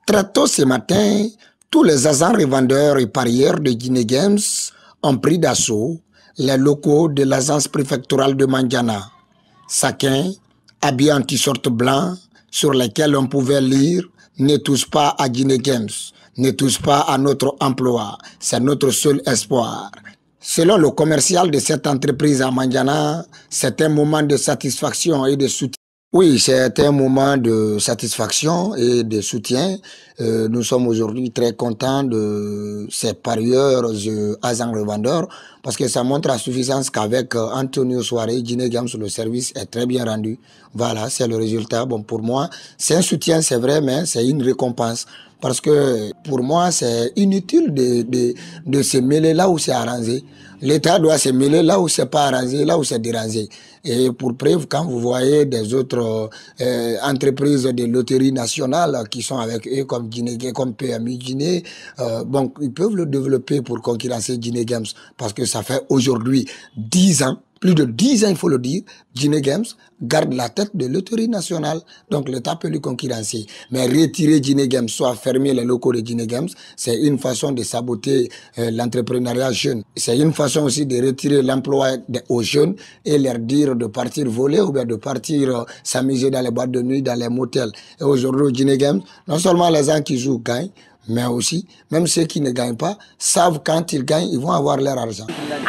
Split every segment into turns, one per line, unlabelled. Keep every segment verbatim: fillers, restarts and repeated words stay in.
Très tôt ce matin, tous les agents revendeurs et parieurs de Guinée Games ont pris d'assaut les locaux de l'agence préfectorale de Mandiana. Chacun habillé en t-shirt blanc sur lesquels on pouvait lire « Ne touche pas à Guinée Games, ne touche pas à notre emploi, c'est notre seul espoir ». Selon le commercial de cette entreprise à Mandiana, c'est un moment de satisfaction et de soutien. Oui, c'est un moment de satisfaction et de soutien. Euh, nous sommes aujourd'hui très contents de ces parieurs et agents revendeurs parce que ça montre à suffisance qu'avec Antonio Soiré, Guinée Games, le service est très bien rendu. Voilà, c'est le résultat. Bon, pour moi, c'est un soutien, c'est vrai, mais c'est une récompense. Parce que pour moi, c'est inutile de, de, de se mêler là où c'est arrangé. L'État doit se mêler là où c'est pas arrangé, là où c'est dérangé. Et pour preuve, quand vous voyez des autres euh, entreprises de loterie nationale qui sont avec eux, comme Guinée, comme P M U Guinée, euh, bon, ils peuvent le développer pour concurrencer Guinée Games. Parce que ça fait aujourd'hui dix ans, plus de dix ans, il faut le dire, Guinée Games garde la tête de loterie nationale. Donc l'État peut lui concurrencer. Mais retirer Guinée Games, soit fermer les locaux de Guinée Games, c'est une façon de saboter euh, l'entrepreneuriat jeune. C'est une façon aussi de retirer l'emploi aux jeunes et leur dire de partir voler ou bien de partir euh, s'amuser dans les boîtes de nuit, dans les motels. Et aujourd'hui, Guinée Games, non seulement les gens qui jouent gagnent, mais aussi, même ceux qui ne gagnent pas, savent quand ils gagnent, ils vont avoir leur argent.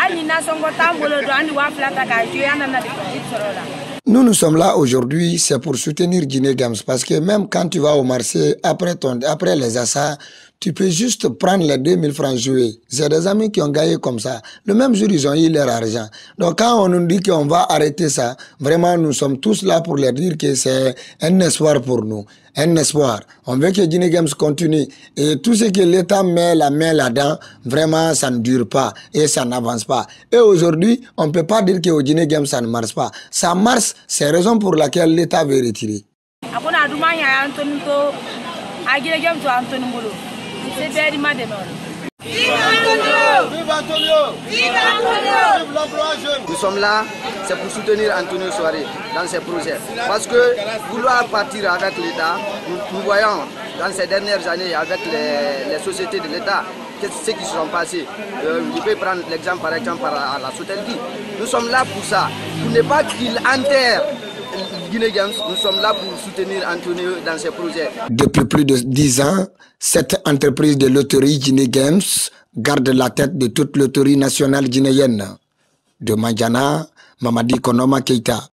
Nous, nous sommes là aujourd'hui, c'est pour soutenir Guinée Games, parce que même quand tu vas au marché, après, ton, après les achats, tu peux juste prendre les deux mille francs jouer. J'ai des amis qui ont gagné comme ça. Le même jour, ils ont eu leur argent. Donc, quand on nous dit qu'on va arrêter ça, vraiment, nous sommes tous là pour leur dire que c'est un espoir pour nous. Un espoir. On veut que Guinée Games continue. Et tout ce que l'État met la main là-dedans, vraiment, ça ne dure pas et ça n'avance pas. Et aujourd'hui, on ne peut pas dire qu'au Guinée Games, ça ne marche pas. Ça marche, c'est la raison pour laquelle l'État veut retirer.
Nous sommes là, c'est pour soutenir Antonio Soiré dans ses projets. Parce que vouloir partir avec l'État, nous, nous voyons dans ces dernières années avec les, les sociétés de l'État, ce qui se sont passés. Euh, je peux prendre l'exemple par exemple par la, la Sotelki. Nous sommes là pour ça, pour ne pas qu'il enterre Guinée Games. Nous sommes là pour soutenir Antonio dans ses projets.
Depuis plus de dix ans, cette entreprise de loterie Guinée Games garde la tête de toute loterie nationale guinéenne. De Mandiana, Mamadi Konoma Keita.